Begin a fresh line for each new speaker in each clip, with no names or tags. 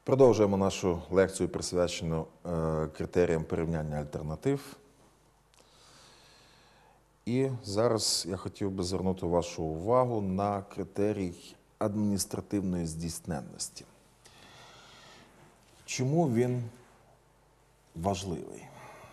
Продовжуємо нашу лекцію, присвячену критеріям порівняння альтернатив. І зараз я хотів би звернути вашу увагу на критерій адміністративної здійсненності. Чому він важливий?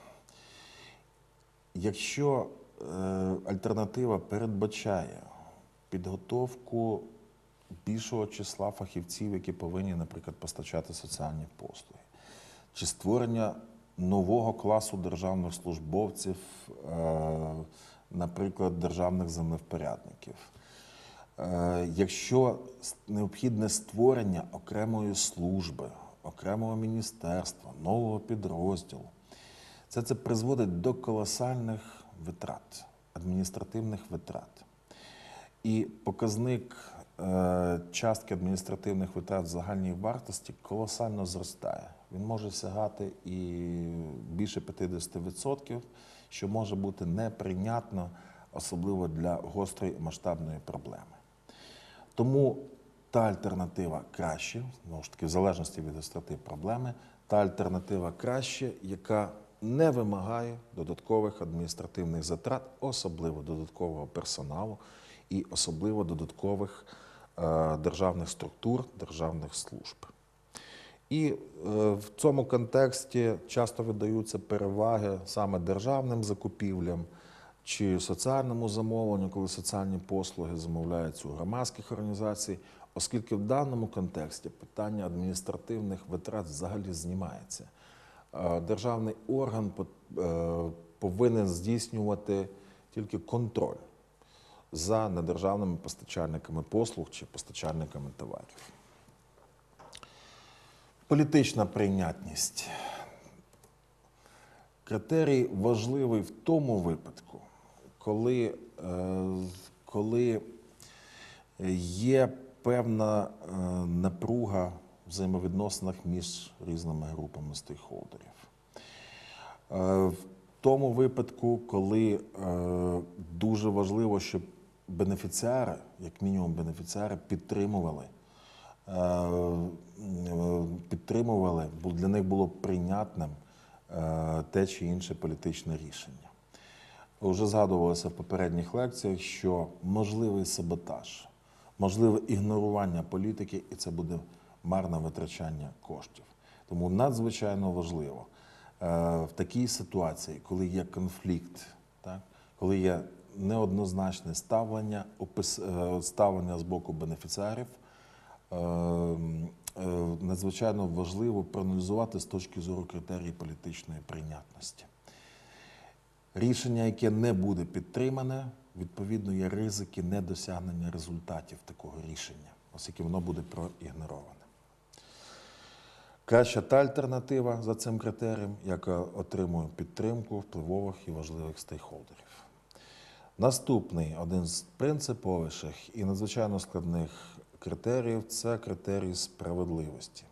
Якщо альтернатива передбачає підготовку більшого числа фахівців, які повинні, наприклад, постачати соціальні послуги, чи створення нового класу державних службовців, наприклад, державних землевпорядників, якщо необхідне створення окремої служби, окремого міністерства, нового підрозділу, це призводить до колосальних витрат, адміністративних витрат. І показник частки адміністративних витрат в загальній вартості колосально зростає. Він може сягати і більше 50%, що може бути неприйнятно, особливо для гострої масштабної проблеми. Тому та альтернатива краще, знову ж таки, в залежності від гостроти проблеми, та альтернатива краще, яка не вимагає додаткових адміністративних затрат, особливо додаткового персоналу і особливо додаткових державних структур, державних служб. І в цьому контексті часто видаються переваги саме державним закупівлям чи соціальному замовленню, коли соціальні послуги замовляються у громадських організацій, оскільки в даному контексті питання адміністративних витрат взагалі знімається. Державний орган повинен здійснювати тільки контроль за недержавними постачальниками послуг чи постачальниками товарів. Політична прийнятність. Критерій важливий в тому випадку, коли є певна напруга в взаємовідносинах між різними групами стейкхолдерів. В тому випадку, коли дуже важливо, щоб бенефіціари, як мінімум бенефіціари, підтримували, бо для них було прийнятним те чи інше політичне рішення. Вже згадувалося в попередніх лекціях, що можливий саботаж, можливе ігнорування політики, і це буде марне витрачання коштів. Тому надзвичайно важливо в такій ситуації, коли є конфлікт, так, коли є неоднозначне ставлення з боку бенефіціарів, надзвичайно важливо проаналізувати з точки зору критерії політичної прийнятності. Рішення, яке не буде підтримане, відповідно, є ризики недосягнення результатів такого рішення, оскільки воно буде проігнороване. Краща та альтернатива за цим критерієм, яка отримує підтримку впливових і важливих стейкхолдерів. Наступний, один з принциповіших і надзвичайно складних критеріїв – це критерій справедливості.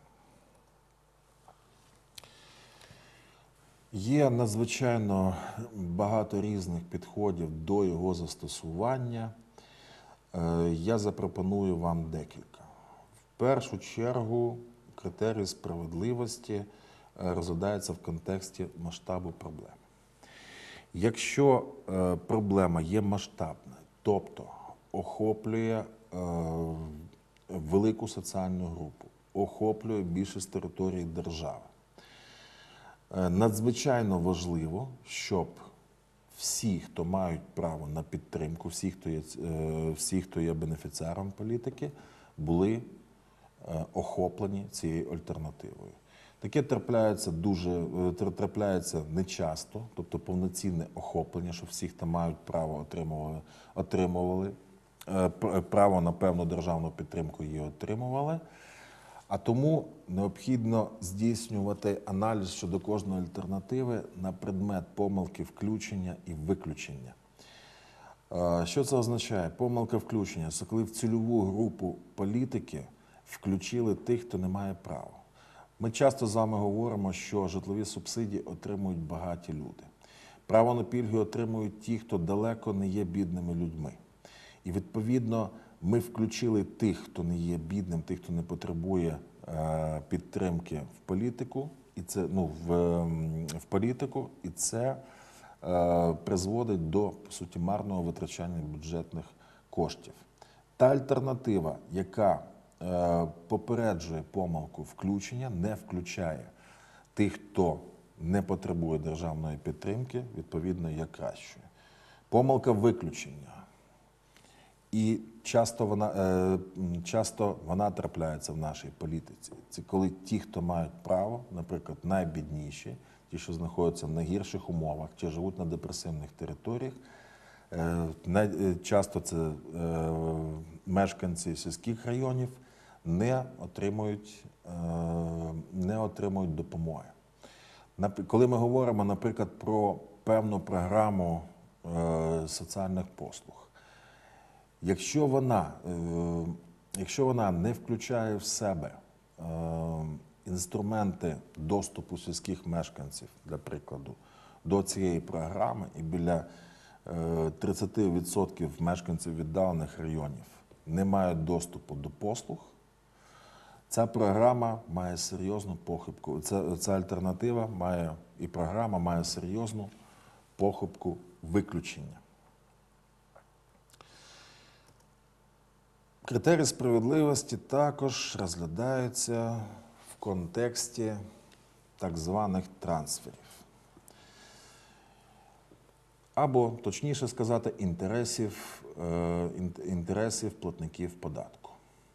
Є надзвичайно багато різних підходів до його застосування. Я запропоную вам декілька. В першу чергу, критерій справедливості розглядається в контексті масштабу проблеми. Якщо проблема є масштабна, тобто охоплює велику соціальну групу, охоплює більшість території держави, надзвичайно важливо, щоб всі, хто мають право на підтримку, всі, хто є бенефіціаром політики, були охоплені цією альтернативою. Таке трапляється нечасто, тобто повноцінне охоплення, що всі, хто мають право, отримували право на певну державну підтримку, її отримували. А тому необхідно здійснювати аналіз щодо кожної альтернативи на предмет помилки включення і виключення. Що це означає? Помилка включення – це коли в цільову групу політики включили тих, хто не має права. Ми часто з вами говоримо, що житлові субсидії отримують багаті люди. Право на пільги отримують ті, хто далеко не є бідними людьми. І, відповідно, Ми включили тих, хто не є бідним, тих, хто не потребує підтримки в політику, і це в політику, і це призводить до, по суті, марного витрачання бюджетних коштів. Та альтернатива, яка попереджує помилку включення, не включає тих, хто не потребує державної підтримки, відповідно, є кращою. Помилка виключення. І часто вона трапляється в нашій політиці. Це коли ті, хто мають право, наприклад, найбідніші, ті, що знаходяться в найгірших умовах, чи живуть на депресивних територіях, часто це мешканці сільських районів, не отримують допомоги. Коли ми говоримо, наприклад, про певну програму соціальних послуг, якщо вона не включає в себе інструменти доступу сільських мешканців, для прикладу, до цієї програми, і біля 30% мешканців віддалених районів не мають доступу до послуг, ця програма має серйозну похибку, ця альтернатива і програма має серйозну похибку виключення. Критерії справедливості також розглядаються в контексті так званих трансферів. Або, точніше сказати, інтересів платників податку.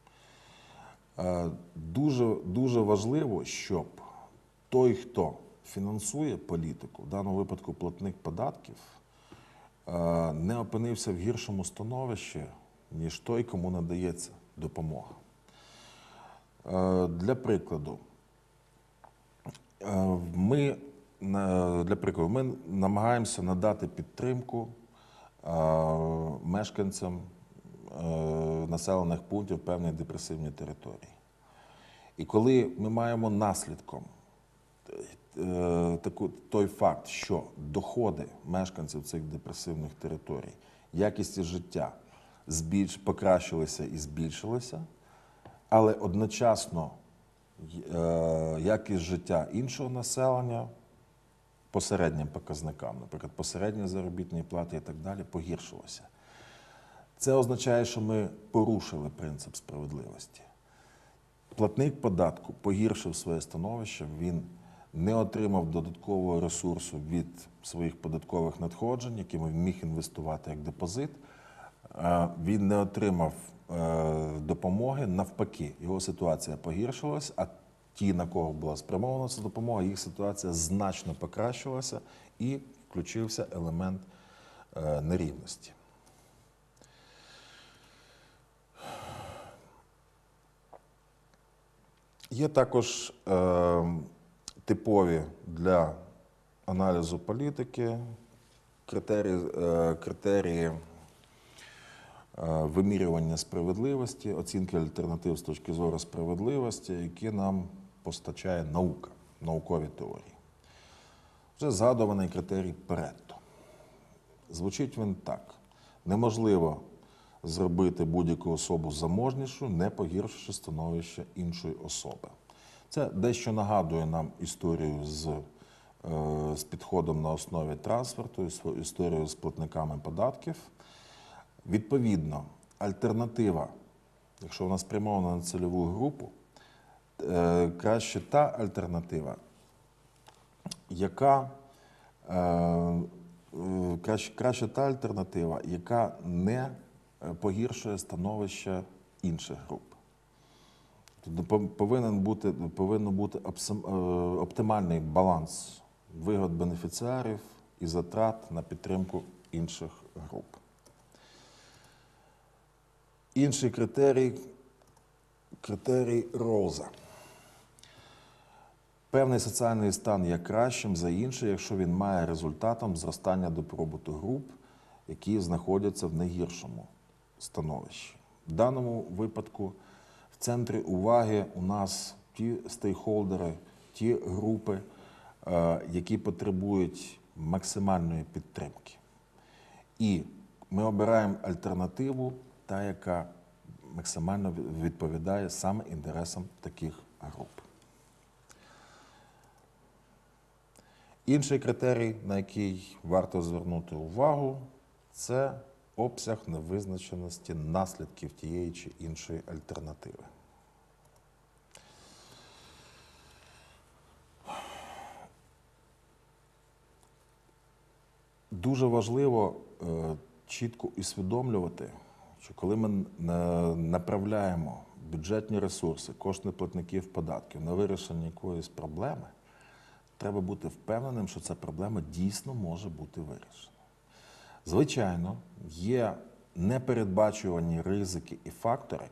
Дуже важливо, щоб той, хто фінансує політику, в даному випадку платник податків, не опинився в гіршому становищі, ніж той, кому надається допомога. Для прикладу, ми намагаємося надати підтримку мешканцям населених пунктів певної депресивної території. І коли ми маємо наслідком той факт, що доходи мешканців цих депресивних територій, якість життя покращилися і збільшилися, але одночасно якість життя іншого населення по середнім показникам, наприклад, по середній заробітній платі і так далі, погіршилося. Це означає, що ми порушили принцип справедливості. Платник податку погіршив своє становище, він не отримав додаткового ресурсу від своїх податкових надходжень, якими міг інвестувати як депозит, він не отримав допомоги, навпаки, його ситуація погіршилась, а ті, на кого була спрямована ця допомога, їх ситуація значно покращилася і включився елемент нерівності. Є також типові для аналізу політики критерії вимірювання справедливості, оцінки альтернатив з точки зору справедливості, які нам постачає наука, наукові теорії. Вже згадуваний критерій Паретто. Звучить він так. Неможливо зробити будь-яку особу заможнішою, не погіршивши становище іншої особи. Це дещо нагадує нам історію з підходом на основі трансферту, історію з платниками податків. Відповідно, альтернатива, якщо вона спрямована на цільову групу, краще та альтернатива, яка не погіршує становище інших груп. Тобто повинен бути оптимальний баланс вигод бенефіціарів і затрат на підтримку інших груп. Інший критерій Роза. Певний соціальний стан є кращим за інший, якщо він має результатом зростання добробуту груп, які знаходяться в найгіршому становищі. В даному випадку в центрі уваги у нас ті стейкхолдери, ті групи, які потребують максимальної підтримки. І ми обираємо альтернативу, та, яка максимально відповідає саме інтересам таких груп. Інший критерій, на який варто звернути увагу, це обсяг невизначеності наслідків тієї чи іншої альтернативи. Дуже важливо чітко усвідомлювати, що коли ми направляємо бюджетні ресурси, кошти платників податків на вирішення якоїсь проблеми, треба бути впевненим, що ця проблема дійсно може бути вирішена. Звичайно, є непередбачувані ризики і фактори,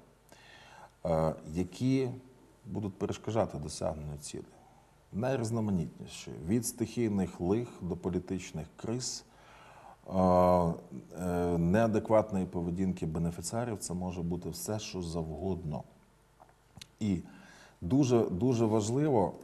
які будуть перешкоджати досягненню цілей. Найрізноманітніші – від стихійних лих до політичних криз, неадекватної поведінки бенефіціарів – це може бути все, що завгодно. І дуже важливо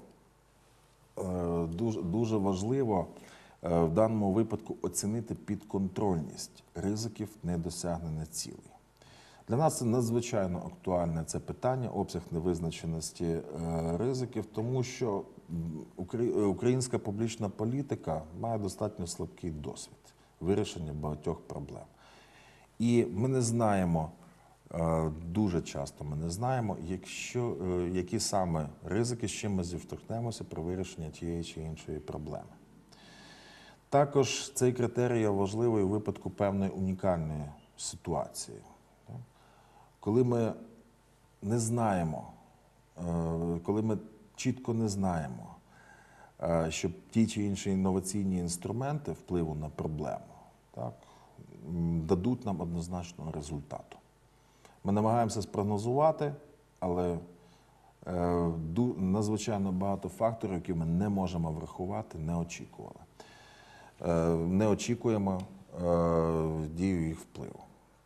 в даному випадку оцінити підконтрольність ризиків недосягнення цілей. Для нас це надзвичайно актуальне це питання, обсяг невизначеності ризиків, тому що українська публічна політика має достатньо слабкий досвід вирішення багатьох проблем. І ми не знаємо, дуже часто ми не знаємо, які саме ризики, з чим ми зіштовхнемося при вирішенні тієї чи іншої проблеми. Також цей критерій є важливий у випадку певної унікальної ситуації. Коли ми не знаємо, коли ми чітко не знаємо, що ті чи інші інноваційні інструменти впливу на проблему дадуть нам однозначного результату. Ми намагаємося спрогнозувати, але надзвичайно багато факторів, які ми не можемо врахувати, не очікували. Не очікуємо дію їх впливу.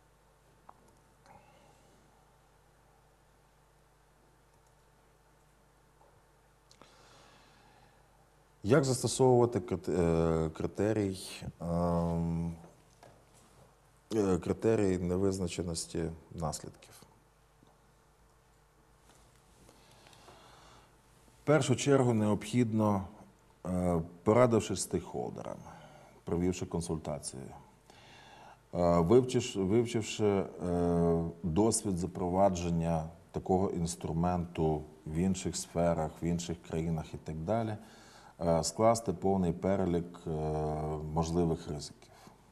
Як застосовувати критерій невизначеності наслідків? В першу чергу необхідно, порадившись з стейкхолдерами, провівши консультації, вивчивши досвід запровадження такого інструменту в інших сферах, в інших країнах і так далі, скласти повний перелік можливих ризиків.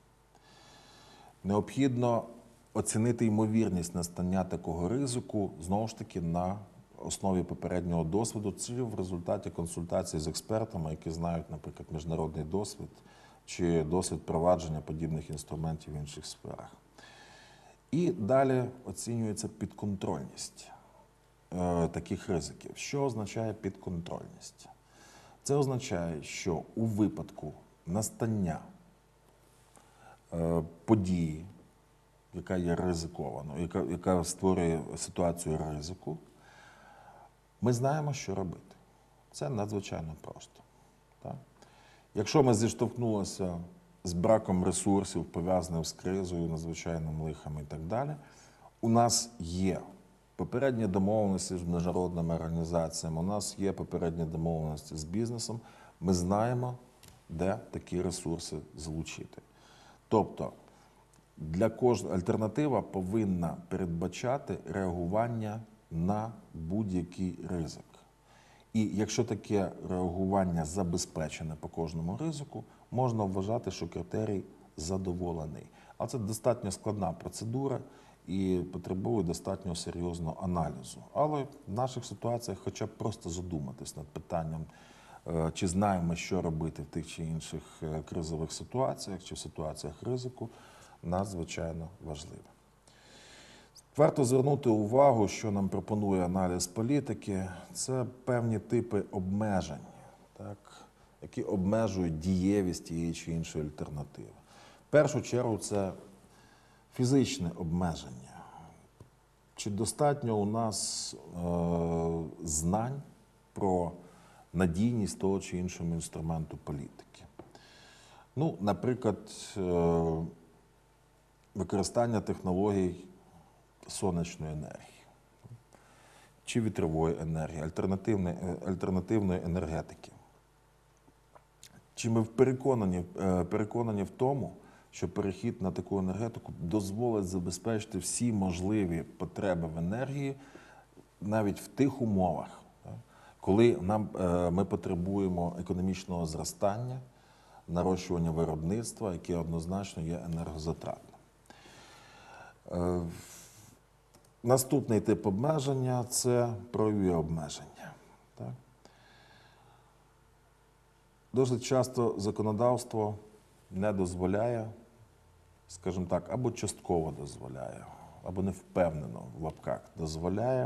Необхідно оцінити ймовірність настання такого ризику, знову ж таки, на основі попереднього досвіду, чи в результаті консультацій з експертами, які знають, наприклад, міжнародний досвід, чи досвід провадження подібних інструментів в інших сферах. І далі оцінюється підконтрольність таких ризиків. Що означає підконтрольність? Це означає, що у випадку настання події, яка є ризикованою, яка створює ситуацію ризику, ми знаємо, що робити. Це надзвичайно просто. Так? Якщо ми зіштовхнулися з браком ресурсів, пов'язаним з кризою, надзвичайним лихом і так далі, у нас є попередні домовленості з міжнародними організаціями, у нас є попередні домовленості з бізнесом, ми знаємо, де такі ресурси залучити. Тобто, для кожної альтернатива повинна передбачати реагування на будь-який ризик. І якщо таке реагування забезпечене по кожному ризику, можна вважати, що критерій задоволений. А це достатньо складна процедура і потребує достатньо серйозного аналізу. Але в наших ситуаціях хоча б просто задуматись над питанням, чи знаємо, що робити в тих чи інших кризових ситуаціях, чи в ситуаціях ризику, надзвичайно важливо. Варто звернути увагу, що нам пропонує аналіз політики, це певні типи обмежень, так, які обмежують дієвість тієї чи іншої альтернативи. В першу чергу це фізичне обмеження. Чи достатньо у нас знань про надійність того чи іншого інструменту політики? Ну, наприклад, використання технологій сонячної енергії чи вітрової енергії, альтернативної енергетики. Чи ми переконані в тому, що перехід на таку енергетику дозволить забезпечити всі можливі потреби в енергії навіть в тих умовах, коли ми потребуємо економічного зростання, нарощування виробництва, яке однозначно є енергозатратним. Наступний тип обмеження – це правові обмеження. Так? Досить часто законодавство не дозволяє, скажімо так, або частково дозволяє, або не впевнено в лапках дозволяє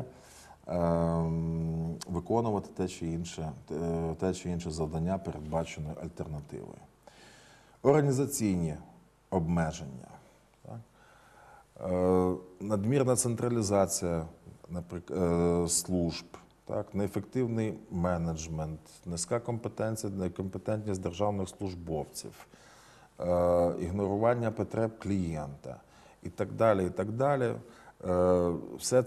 виконувати те чи інше завдання, передбачене альтернативою. Організаційні обмеження. Так? Надмірна централізація, наприклад, служб, так? Неефективний менеджмент, низька некомпетентність державних службовців, ігнорування потреб клієнта і так далі, і так далі. Все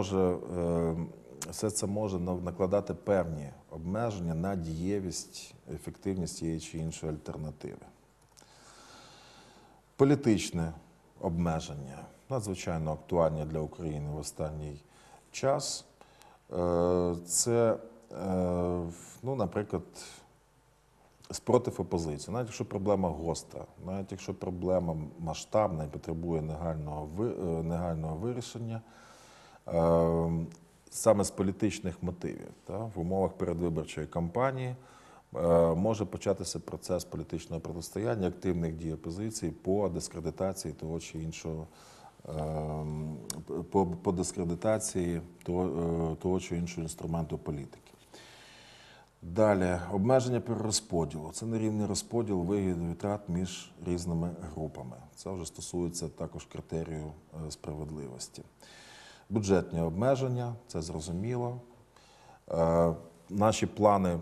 це може накладати певні обмеження на дієвість, ефективність тієї чи іншої альтернативи. Політичне обмеження надзвичайно актуальні для України в останній час. Це, наприклад, спротив опозиції. Навіть якщо проблема гостра, навіть якщо проблема масштабна і потребує негайного вирішення, саме з політичних мотивів, в умовах передвиборчої кампанії може початися процес політичного протистояння, активних дій опозиції по дискредитації того чи іншого, по дискредитації того чи іншого інструменту політики. Далі, обмеження перерозподілу. Це нерівний розподіл вигід і витрат між різними групами. Це вже стосується також критерію справедливості. Бюджетні обмеження, це зрозуміло. Наші плани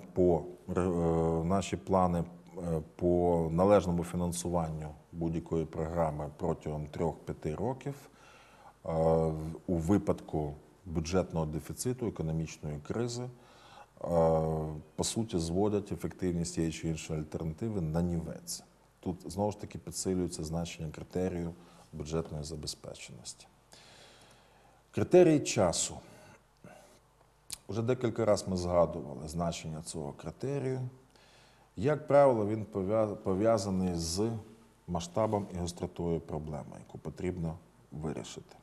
по належному фінансуванню будь-якої програми протягом 3-5 років у випадку бюджетного дефіциту, економічної кризи, по суті, зводять ефективність тієї чи іншої альтернативи на нівець. Тут, знову ж таки, підсилюється значення критерію бюджетної забезпеченості. Критерій часу. Уже декілька разів ми згадували значення цього критерію. Як правило, він пов'язаний з масштабом і гостротою проблеми, яку потрібно вирішити.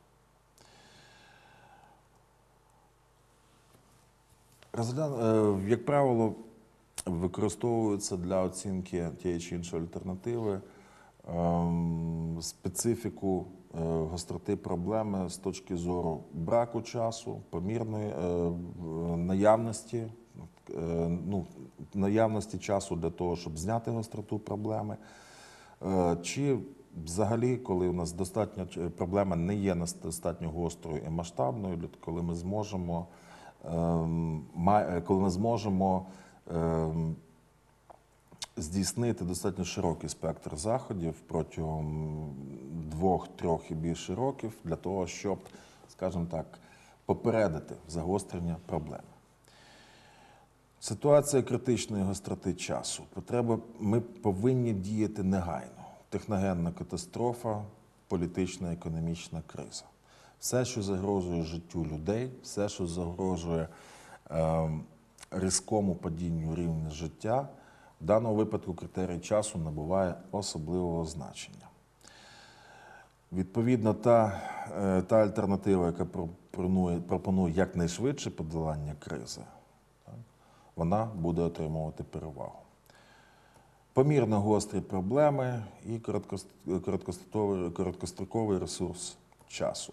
Як правило, використовується для оцінки тієї чи іншої альтернативи специфіку гостроти проблеми з точки зору браку часу, помірної наявності часу для того, щоб зняти гостроту проблеми, чи взагалі, коли у нас проблема не є достатньо гострою і масштабною, коли ми зможемо здійснити достатньо широкий спектр заходів протягом 2-3 і більше років для того, щоб, скажімо так, попередити загострення проблеми. Ситуація критичної гостроти часу. Ми повинні діяти негайно. Техногенна катастрофа, політична, економічна криза. Все, що загрожує життю людей, все, що загрожує різкому падінню рівня життя, в даному випадку критерій часу набуває особливого значення. Відповідно, та альтернатива, яка пропонує якнайшвидше подолання кризи, вона буде отримувати перевагу. Помірно гострі проблеми і короткостроковий ресурс часу.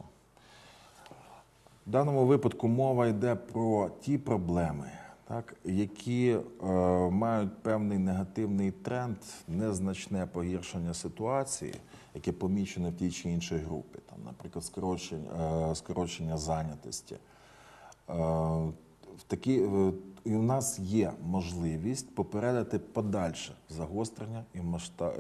В даному випадку мова йде про ті проблеми, які мають певний негативний тренд, незначне погіршення ситуації, яке помічено в тій чи іншій групі, наприклад, скорочення зайнятості. І у нас є можливість попередити подальше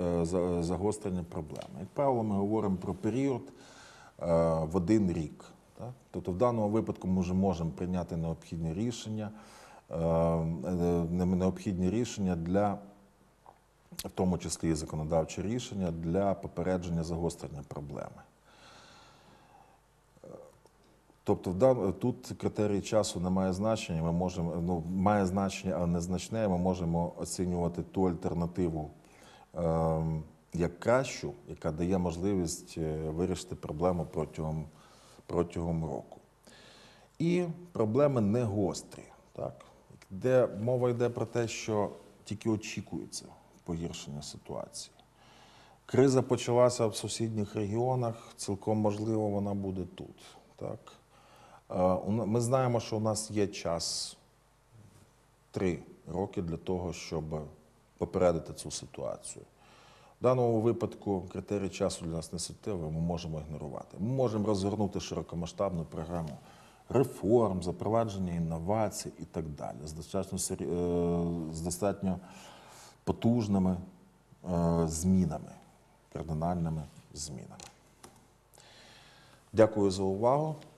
загострення проблеми. Як правило, ми говоримо про період в 1 рік. Так? Тобто в даному випадку ми вже можемо прийняти необхідні рішення для, в тому числі і законодавчі рішення, для попередження загострення проблеми. Тобто тут критерій часу не має значення, ми можемо, має значення, але незначне, ми можемо оцінювати ту альтернативу як кращу, яка дає можливість вирішити проблему протягом року. І проблеми не гострі, так? Де мова йде про те, що тільки очікується погіршення ситуації. Криза почалася в сусідніх регіонах, цілком можливо вона буде тут. Так? Ми знаємо, що у нас є час 3 роки для того, щоб попередити цю ситуацію. В даному випадку критерій часу для нас не суттєвий, ми можемо ігнорувати. Ми можемо розгорнути широкомасштабну програму реформ, запровадження інновацій і так далі, з достатньо потужними змінами, кардинальними змінами. Дякую за увагу.